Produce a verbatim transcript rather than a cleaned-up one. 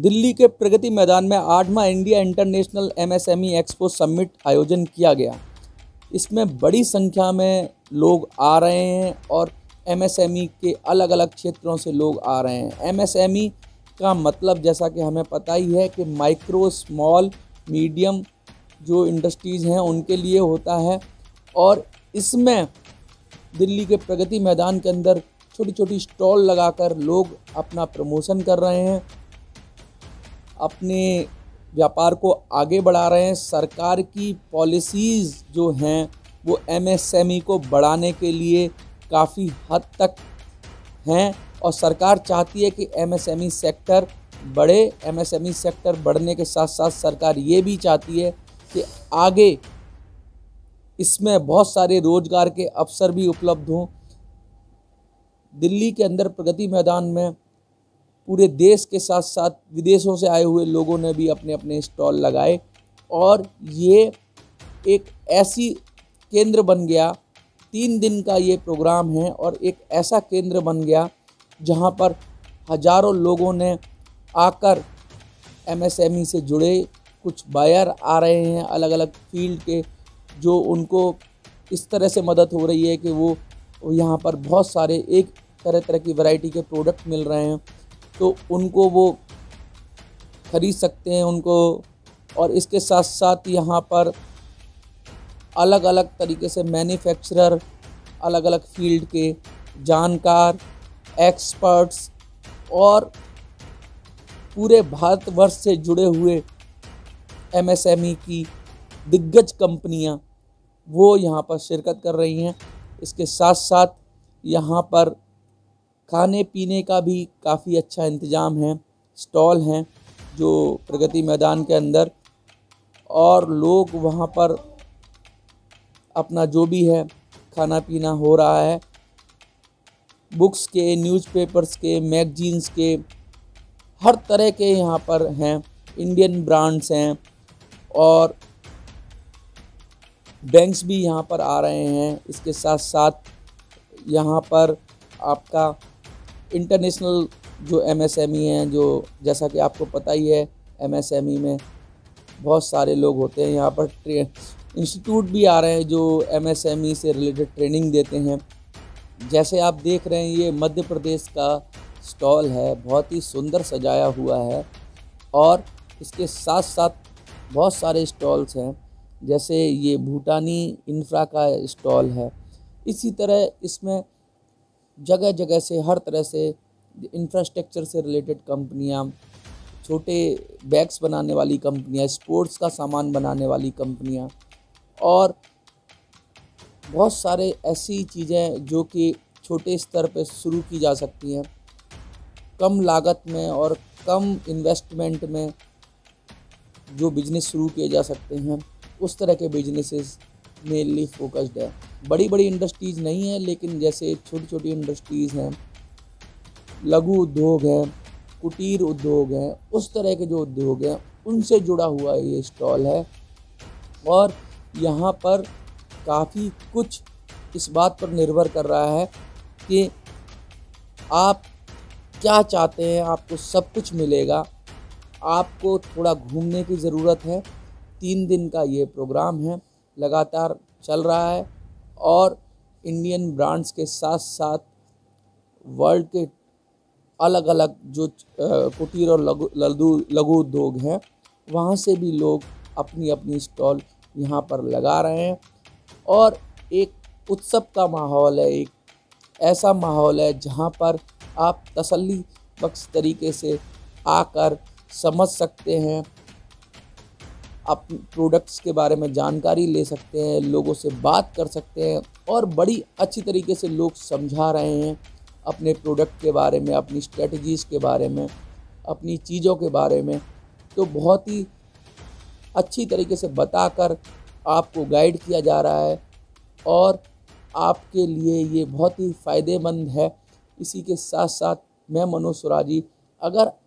दिल्ली के प्रगति मैदान में आठवां India international MSME expo summit आयोजन किया गया। इसमें बड़ी संख्या में लोग आ रहे हैं और एमएसएमई के अलग अलग क्षेत्रों से लोग आ रहे हैं। एमएसएमई का मतलब जैसा कि हमें पता ही है कि माइक्रो, स्मॉल, मीडियम जो इंडस्ट्रीज़ हैं उनके लिए होता है। और इसमें दिल्ली के प्रगति मैदान के अंदर छोटी छोटी स्टॉल लगाकर लोग अपना प्रमोशन कर रहे हैं, अपने व्यापार को आगे बढ़ा रहे हैं। सरकार की पॉलिसीज़ जो हैं वो एमएसएमई को बढ़ाने के लिए काफ़ी हद तक हैं और सरकार चाहती है कि एमएसएमई सेक्टर बढ़े। एमएसएमई सेक्टर बढ़ने के साथ साथ सरकार ये भी चाहती है कि आगे इसमें बहुत सारे रोज़गार के अवसर भी उपलब्ध हों। दिल्ली के अंदर प्रगति मैदान में पूरे देश के साथ साथ विदेशों से आए हुए लोगों ने भी अपने अपने स्टॉल लगाए और ये एक ऐसी केंद्र बन गया। तीन दिन का ये प्रोग्राम है और एक ऐसा केंद्र बन गया जहां पर हज़ारों लोगों ने आकर एमएसएमई से जुड़े, कुछ बायर आ रहे हैं अलग अलग फील्ड के, जो उनको इस तरह से मदद हो रही है कि वो यहाँ पर बहुत सारे एक तरह तरह की वैरायटी के प्रोडक्ट मिल रहे हैं तो उनको वो ख़रीद सकते हैं उनको। और इसके साथ साथ यहाँ पर अलग अलग तरीके से मैन्युफैक्चरर, अलग अलग फील्ड के जानकार, एक्सपर्ट्स और पूरे भारतवर्ष से जुड़े हुए एमएसएमई की दिग्गज कंपनियाँ वो यहाँ पर शिरकत कर रही हैं। इसके साथ साथ यहाँ पर खाने पीने का भी काफ़ी अच्छा इंतज़ाम है, स्टॉल हैं जो प्रगति मैदान के अंदर, और लोग वहाँ पर अपना जो भी है खाना पीना हो रहा है। बुक्स के, न्यूज़पेपर्स के, मैगजीन्स के, हर तरह के यहाँ पर हैं। इंडियन ब्रांड्स हैं और बैंक्स भी यहाँ पर आ रहे हैं। इसके साथ साथ यहाँ पर आपका इंटरनेशनल जो एमएसएमई हैं, जो जैसा कि आपको पता ही है एमएसएमई में बहुत सारे लोग होते हैं। यहाँ पर इंस्टीट्यूट भी आ रहे हैं जो एमएसएमई से रिलेटेड ट्रेनिंग देते हैं। जैसे आप देख रहे हैं ये मध्य प्रदेश का स्टॉल है, बहुत ही सुंदर सजाया हुआ है और इसके साथ साथ बहुत सारे स्टॉल्स हैं। जैसे ये भूटानी इंफ्रा का स्टॉल है। इसी तरह इसमें जगह जगह से हर तरह से इंफ्रास्ट्रक्चर से रिलेटेड कंपनियां, छोटे बैग्स बनाने वाली कंपनियां, स्पोर्ट्स का सामान बनाने वाली कंपनियां और बहुत सारे ऐसी चीज़ें जो कि छोटे स्तर पर शुरू की जा सकती हैं, कम लागत में और कम इन्वेस्टमेंट में जो बिजनेस शुरू किए जा सकते हैं, उस तरह के बिजनेसेस मेनली फोकस्ड है। बड़ी बड़ी इंडस्ट्रीज़ नहीं है, लेकिन जैसे छोटी छोटी इंडस्ट्रीज़ हैं, लघु उद्योग हैं, कुटीर उद्योग हैं, उस तरह के जो उद्योग हैं उनसे जुड़ा हुआ ये स्टॉल है। और यहाँ पर काफ़ी कुछ इस बात पर निर्भर कर रहा है कि आप क्या चाहते हैं, आपको सब कुछ मिलेगा। आपको थोड़ा घूमने की ज़रूरत है। तीन दिन का ये प्रोग्राम है, लगातार चल रहा है और इंडियन ब्रांड्स के साथ साथ वर्ल्ड के अलग अलग जो कुटीर और लघु लघु लघु उद्योग हैं वहाँ से भी लोग अपनी अपनी स्टॉल यहाँ पर लगा रहे हैं और एक उत्सव का माहौल है, एक ऐसा माहौल है जहाँ पर आप तसल्ली बख्श तरीके से आकर समझ सकते हैं, आप प्रोडक्ट्स के बारे में जानकारी ले सकते हैं, लोगों से बात कर सकते हैं और बड़ी अच्छी तरीके से लोग समझा रहे हैं अपने प्रोडक्ट के बारे में, अपनी स्ट्रेटजीज़ के बारे में, अपनी चीज़ों के बारे में। तो बहुत ही अच्छी तरीके से बताकर आपको गाइड किया जा रहा है और आपके लिए ये बहुत ही फ़ायदेमंद है। इसी के साथ साथ मैं मनोज सुराजी, अगर